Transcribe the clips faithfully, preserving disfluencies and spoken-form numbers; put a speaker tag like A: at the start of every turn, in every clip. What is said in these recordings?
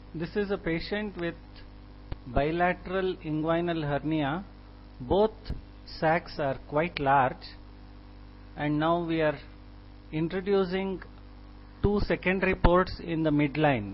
A: This is a patient with bilateral inguinal hernia. Both sacs are quite large, and now we are introducing two secondary ports in the midline.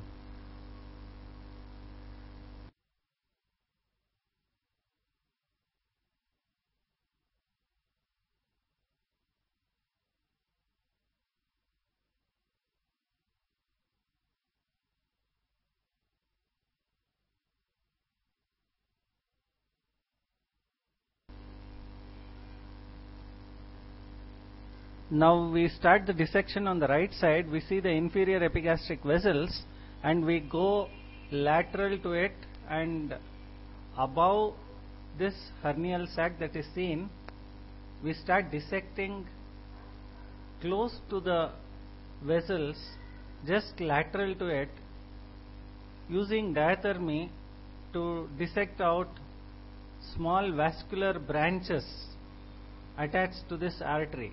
A: Now we start the dissection on the right side. We see the inferior epigastric vessels and we go lateral to it, and above this hernial sac that is seen, we start dissecting close to the vessels, just lateral to it, using diathermy to dissect out small vascular branches attached to this artery.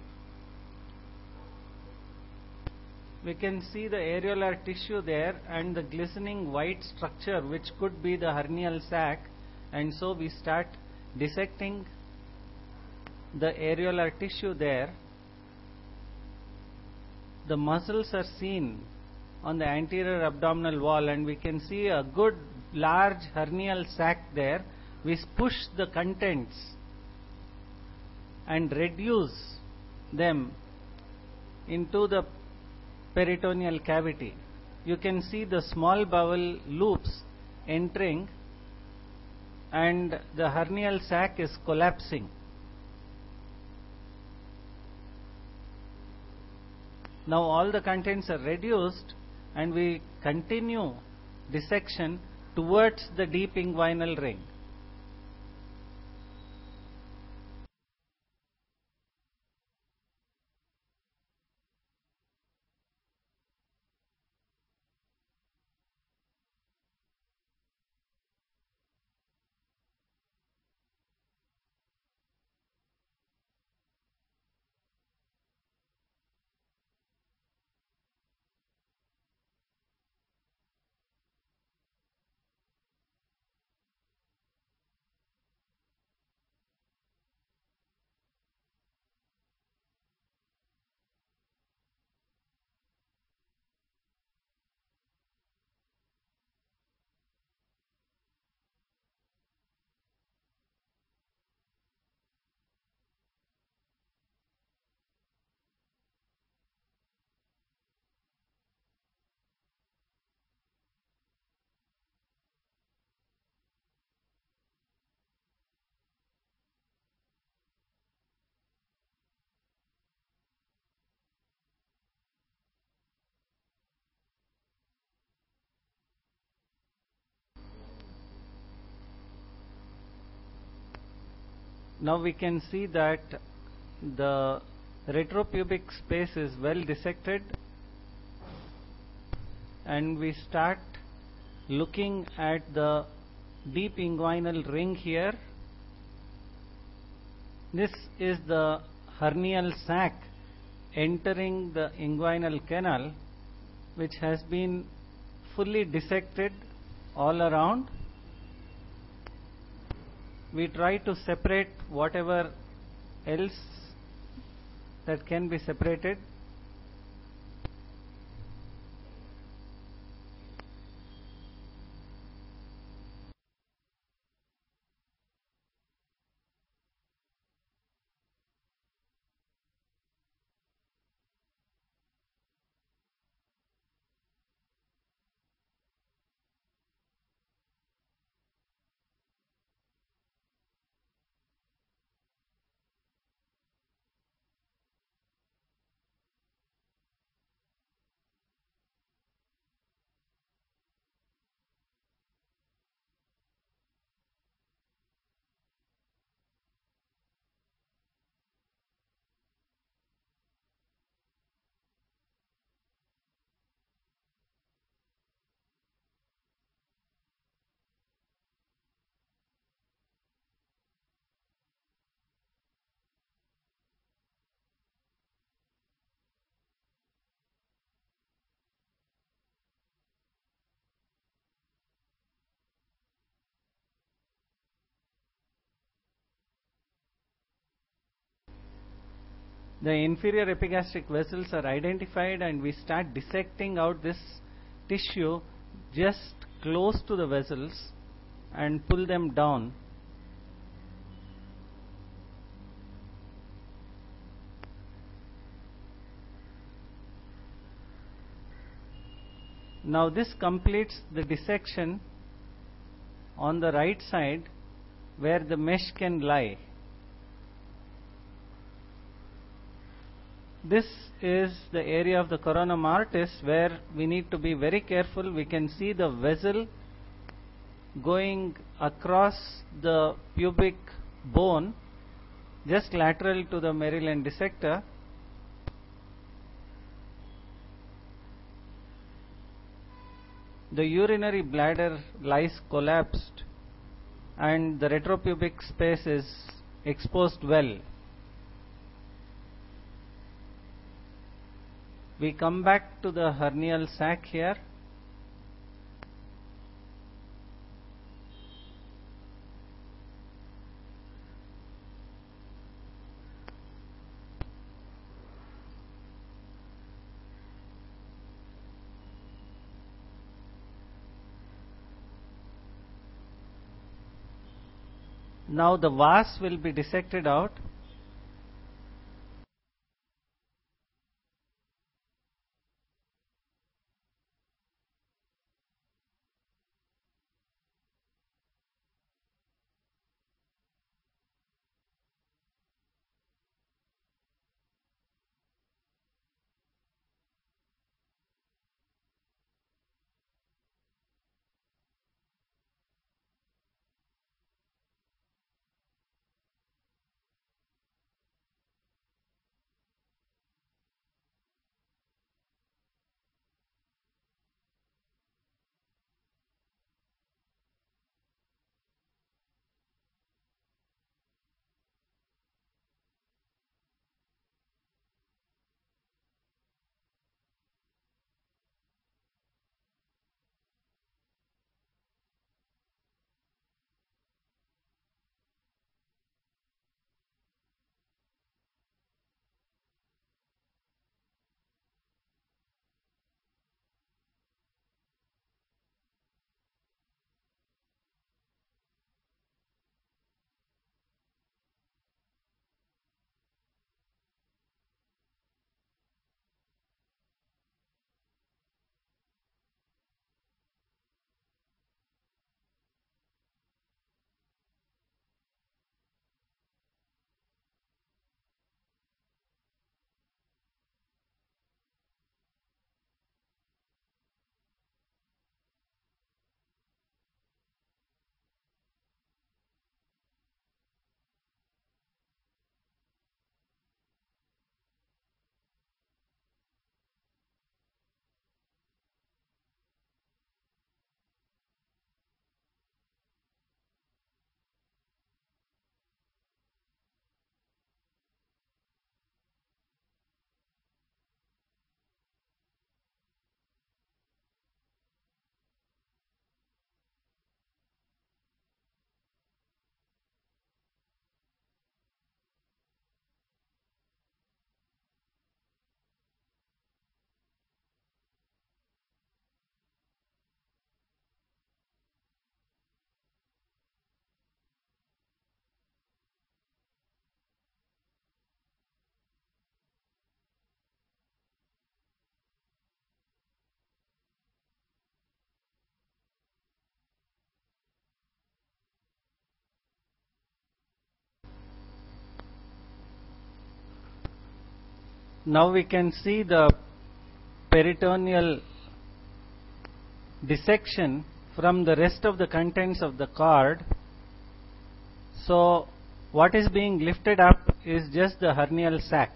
A: We can see the areolar tissue there and the glistening white structure which could be the hernial sac, and so we start dissecting the areolar tissue there. The muscles are seen on the anterior abdominal wall and we can see a good large hernial sac there. We push the contents and reduce them into the peritoneal cavity. You can see the small bowel loops entering and the hernial sac is collapsing. Now all the contents are reduced and we continue dissection towards the deep inguinal ring. Now we can see that the retropubic space is well dissected, and we start looking at the deep inguinal ring here. This is the hernial sac entering the inguinal canal, which has been fully dissected all around. We try to separate whatever else that can be separated. The inferior epigastric vessels are identified and we start dissecting out this tissue just close to the vessels and pull them down. Now this completes the dissection on the right side where the mesh can lie. This is the area of the coronum artis where we need to be very careful. We can see the vessel going across the pubic bone just lateral to the Maryland dissector. The urinary bladder lies collapsed and the retropubic space is exposed well. We come back to the hernial sac here. Now the vas will be dissected out. Now we can see the peritoneal dissection from the rest of the contents of the cord. So what is being lifted up is just the hernial sac.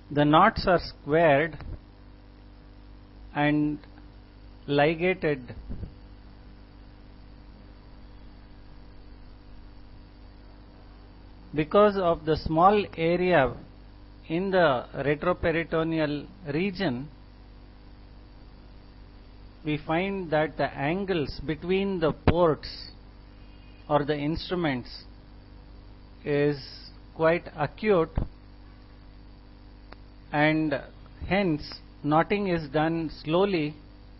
A: The knots are squared and ligated because of the small area in the retroperitoneal region. We find that the angles between the ports or the instruments is quite acute, and hence knotting is done slowly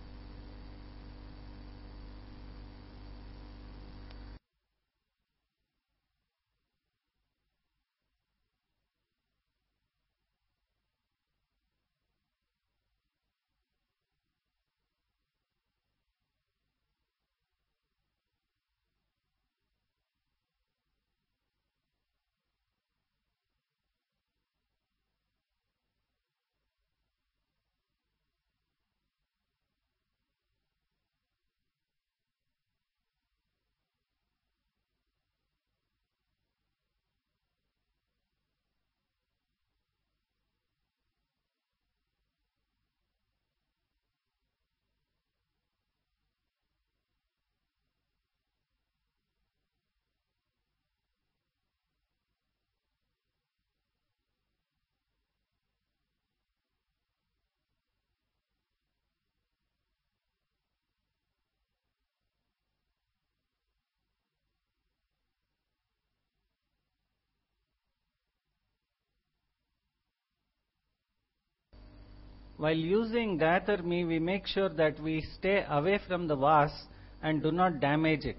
A: while using diathermy. We make sure that we stay away from the vase and do not damage it.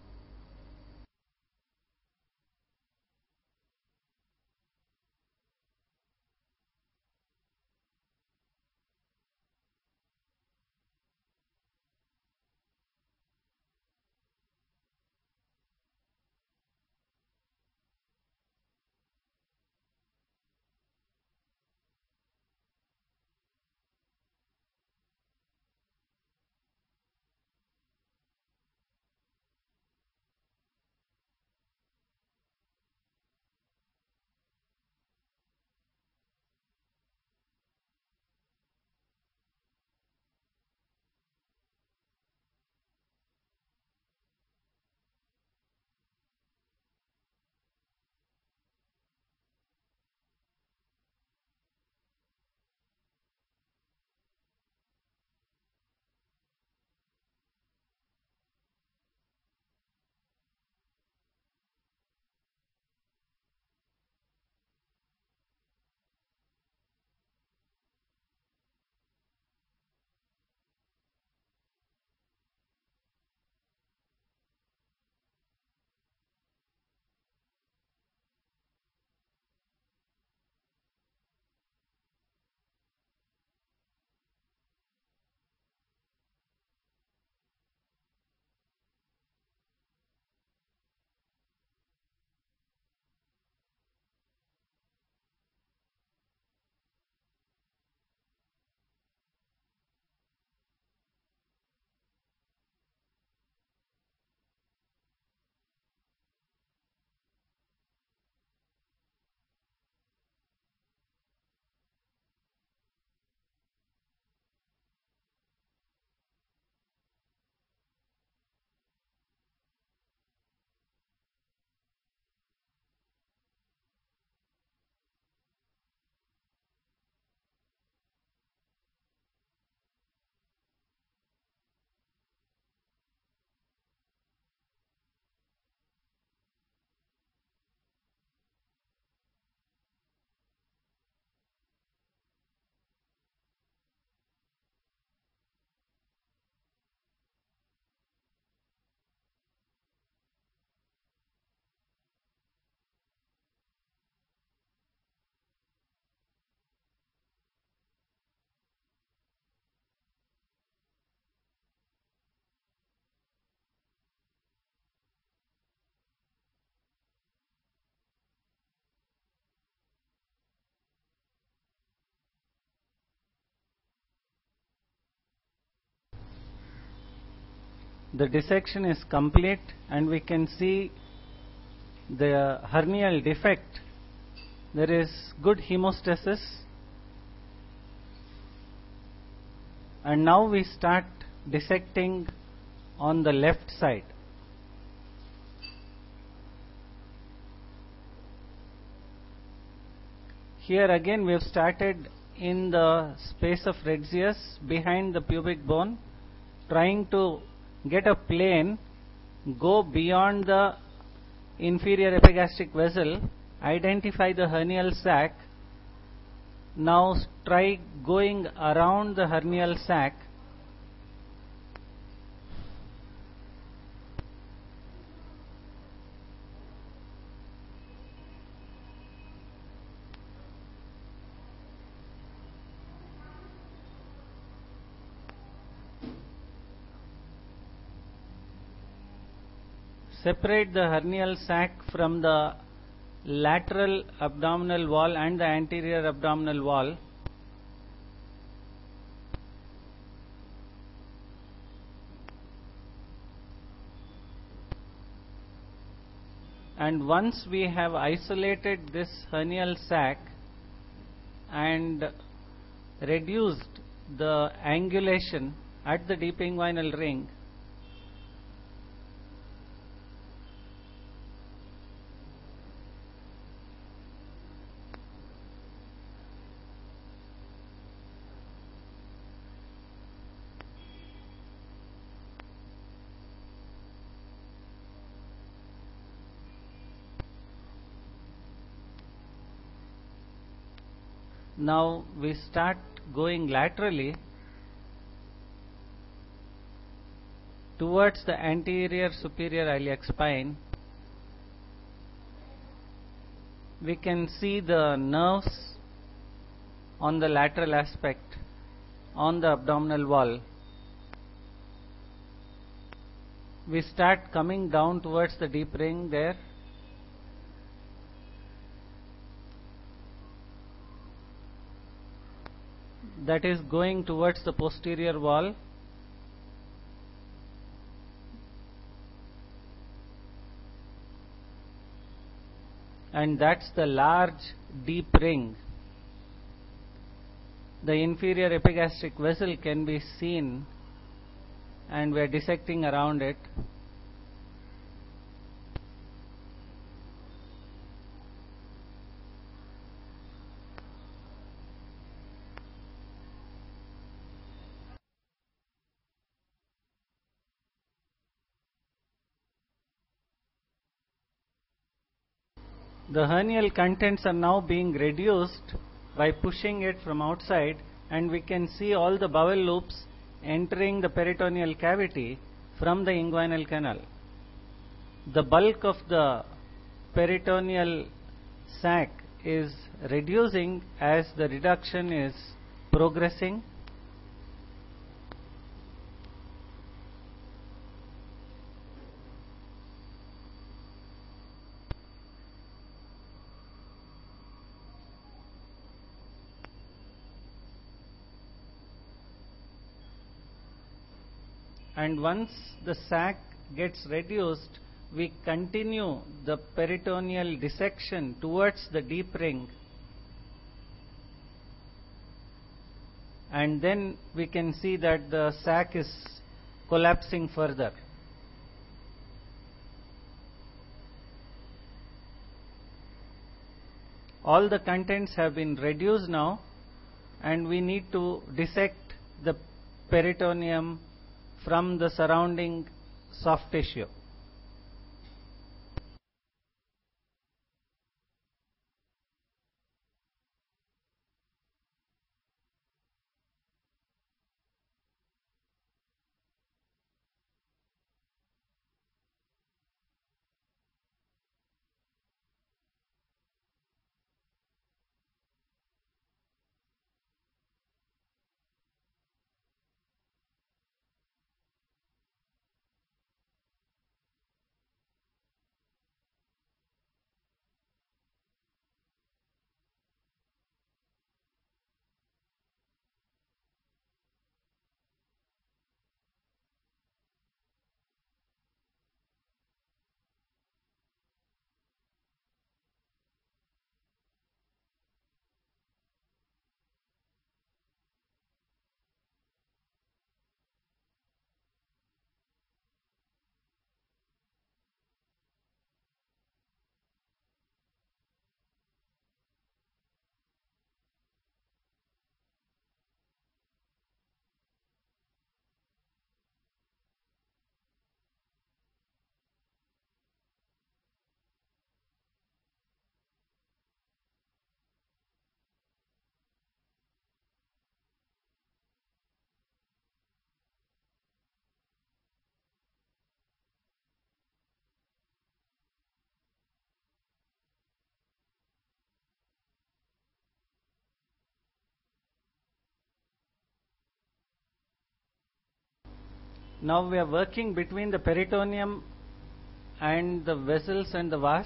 A: The dissection is complete and we can see the hernial defect. There is good hemostasis And now we start dissecting on the left side. Here again we have started in the space of radius behind the pubic bone, trying to get a plane, go beyond the inferior epigastric vessel, identify the hernial sac. Now try going around the hernial sac separate the hernial sac from the lateral abdominal wall and the anterior abdominal wall. And once we have isolated this hernial sac and reduced the angulation at the deep inguinal ring, now we start going laterally towards the anterior superior iliac spine. We can see the nerves on the lateral aspect on the abdominal wall. We start coming down towards the deep ring there. That is going towards the posterior wall. And that's the large deep ring. The inferior epigastric vessel can be seen, and we are dissecting around it. The hernial contents are now being reduced by pushing it from outside, and we can see all the bowel loops entering the peritoneal cavity from the inguinal canal. The bulk of the peritoneal sac is reducing as the reduction is progressing. And once the sac gets reduced, we continue the peritoneal dissection towards the deep ring, and then we can see that the sac is collapsing further. All the contents have been reduced now, and we need to dissect the peritoneum from the surrounding soft tissue. Now we are working between the peritoneum and the vessels and the vas.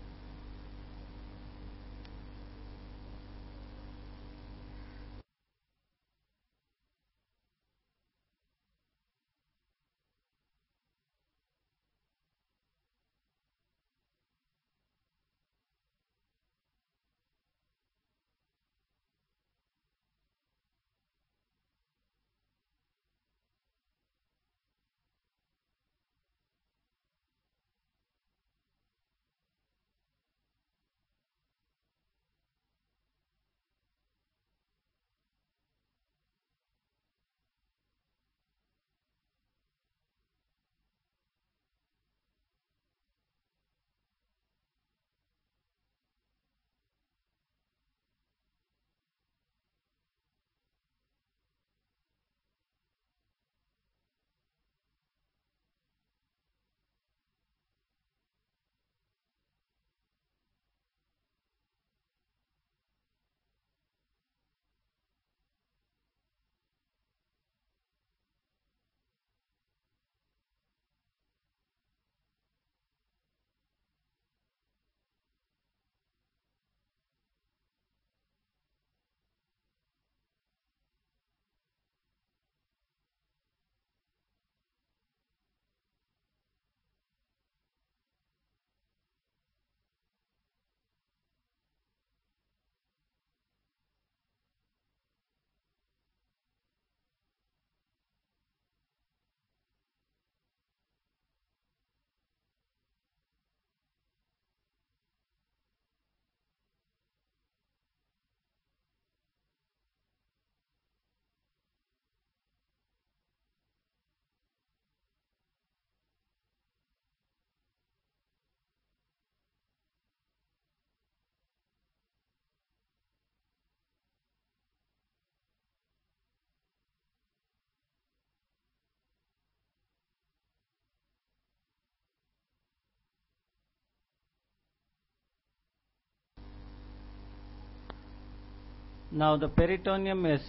A: Now the peritoneum is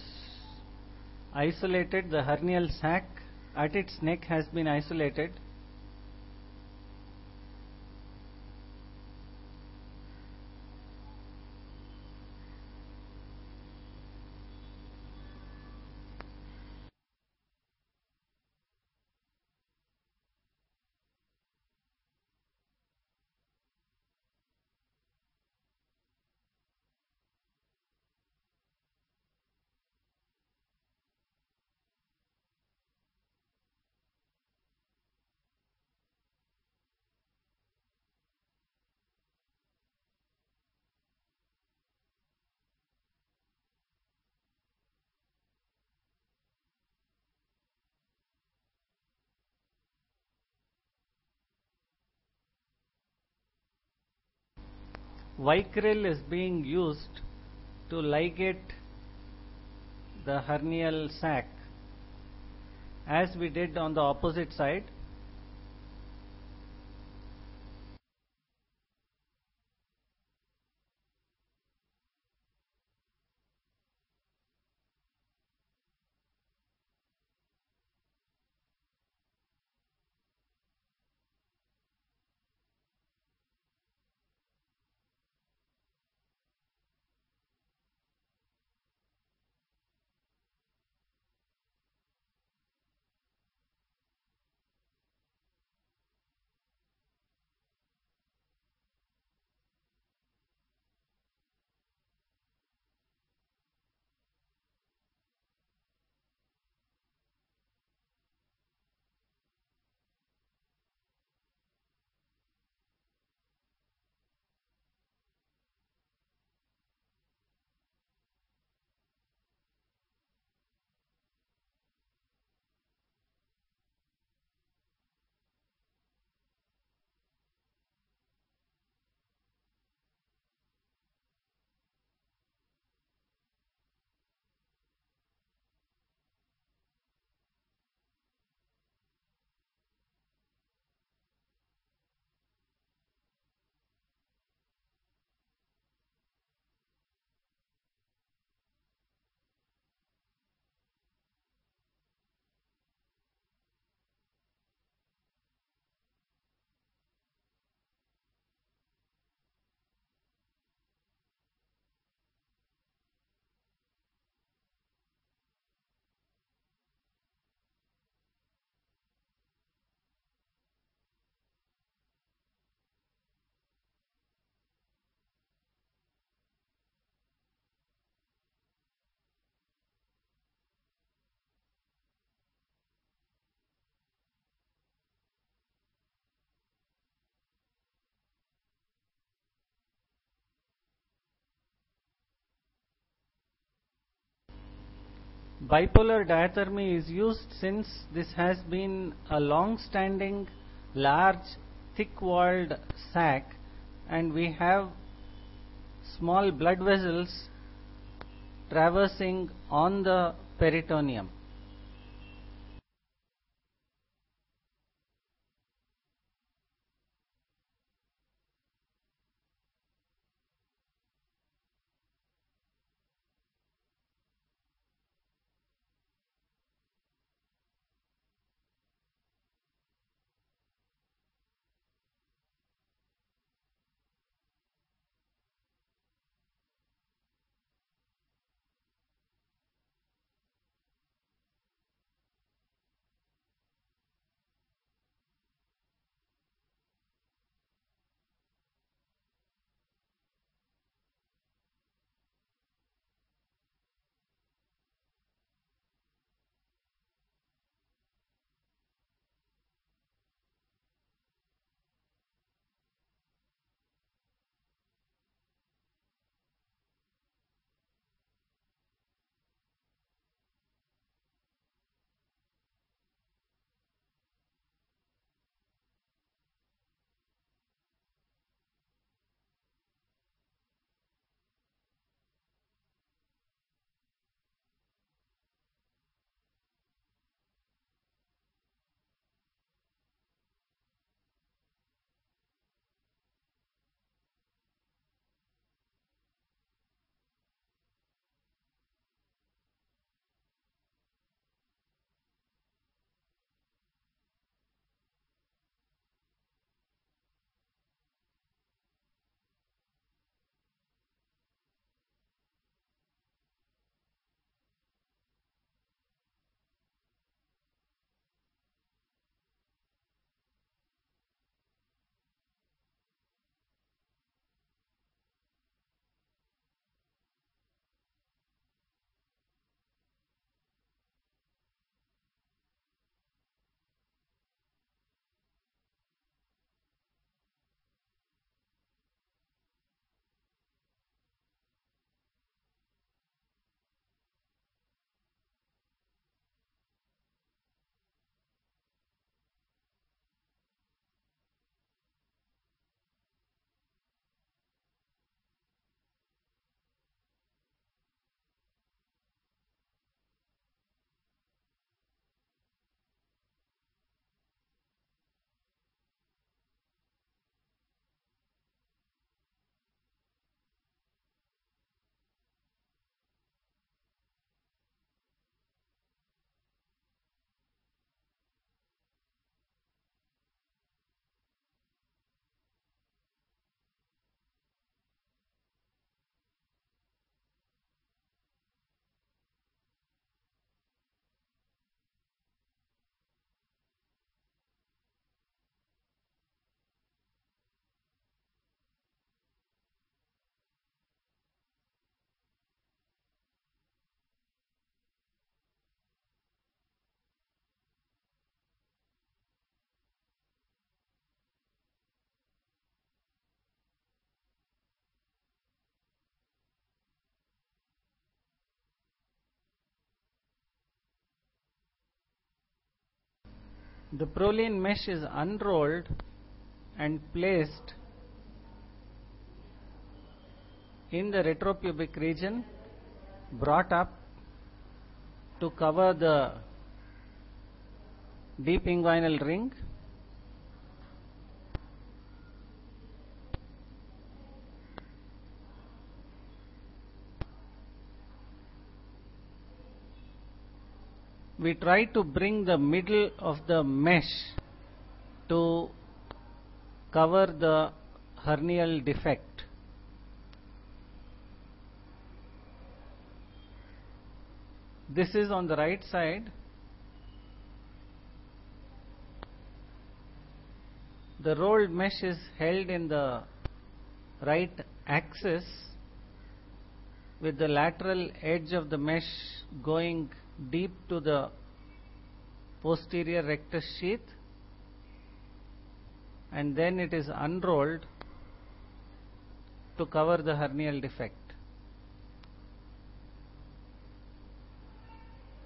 A: isolated, the hernial sac at its neck has been isolated. Vicryl is being used to ligate the hernial sac as we did on the opposite side. Bipolar diathermy is used since this has been a long-standing, large, thick-walled sac, and we have small blood vessels traversing on the peritoneum. The proline mesh is unrolled and placed in the retropubic region, brought up to cover the deep inguinal ring. We try to bring the middle of the mesh to cover the hernial defect. This is on the right side. The rolled mesh is held in the right axis with the lateral edge of the mesh going deep to the posterior rectus sheath, and then it is unrolled to cover the hernial defect.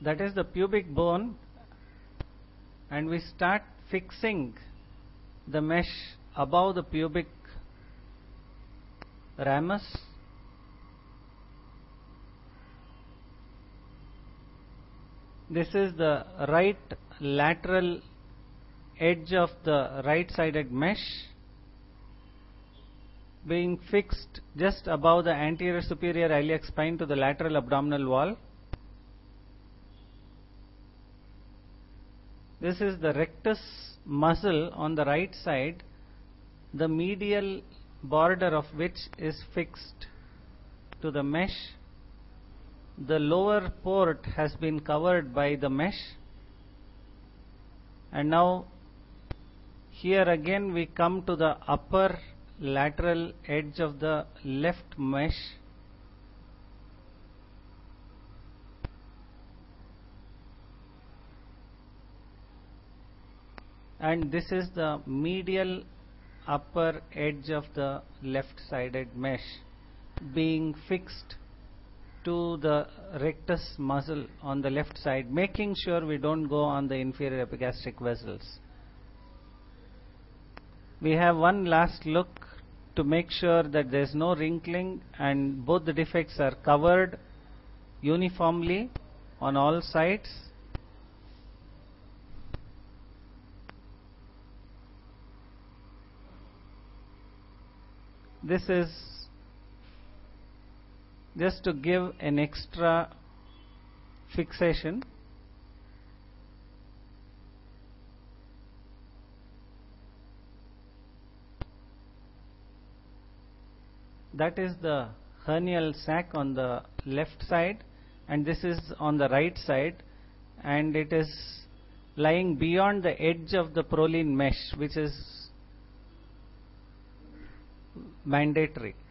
A: that is the pubic bone, and we start fixing the mesh above the pubic ramus. This is the right lateral edge of the right-sided mesh being fixed just above the anterior superior iliac spine to the lateral abdominal wall. This is the rectus muscle on the right side, the medial border of which is fixed to the mesh. The lower port has been covered by the mesh, and now here again we come to the upper lateral edge of the left mesh, and this is the medial upper edge of the left sided mesh being fixed to the rectus muscle on the left side, making sure we don't go on the inferior epigastric vessels. We have one last look to make sure that there is no wrinkling and both the defects are covered uniformly on all sides. This is just to give an extra fixation. That is the hernial sac on the left side, and this is on the right side, and it is lying beyond the edge of the proline mesh, which is mandatory.